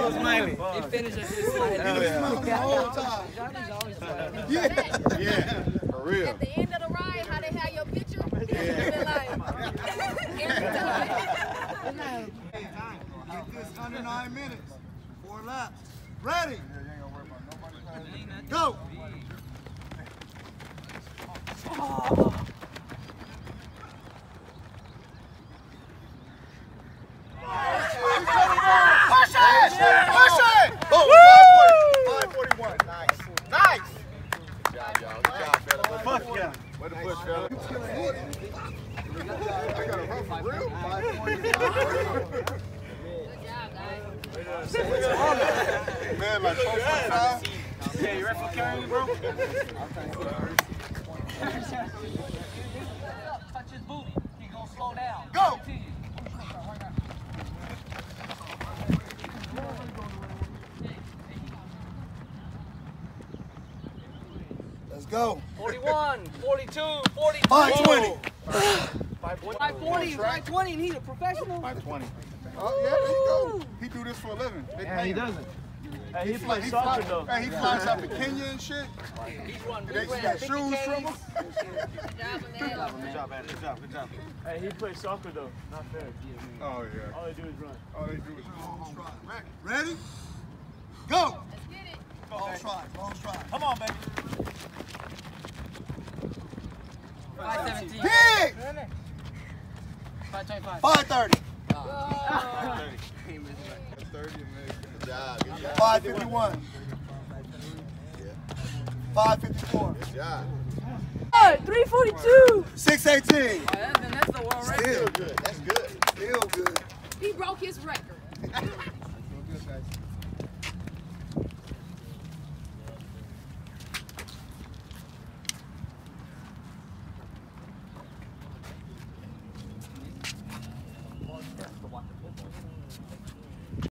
so smiling. He finished it smiling. The whole time. Johnny's always smiling. Yeah, for real. At the end of the ride, how they have your picture, it's been like, every time. Get this under 9 minutes. 4 laps. Ready? Go! Push it! Push it! Oh, 541. Nice. Nice! Good job, y'all. Good job, fella. Fuck yeah. Way to push, fella. I got a run for real? 541. Man, like 445. Yeah, you ready for carrying me, bro? Touch his booty. He's gonna slow down. Go! Let's go. 41, 42, 43. 520. 540, 520, and he's a professional. 520. Oh, yeah, there you go. He do this for a living. They Yeah, pay he him. doesn't. Hey, he plays soccer though. Hey, he flies out to Kenya and shit. He's run They got shoes from him. Good job, man. Good job, good job. Hey, he plays soccer though. Not fair. Oh, yeah. All they do is run. All they do is ready? Go! Let's get it. Long stride, long stride. Come on, baby. 517. Big! 525. 530. 30 good job, good job. 551. 554. Good job. 342. 618.